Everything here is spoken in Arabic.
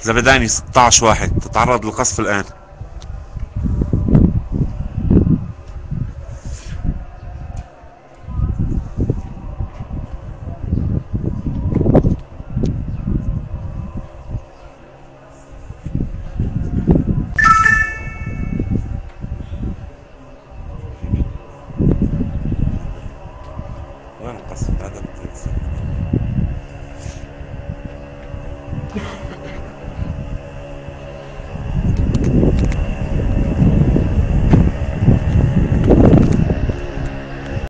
زبداني 16 واحد تتعرض للقصف الآن. وين القصف هذا؟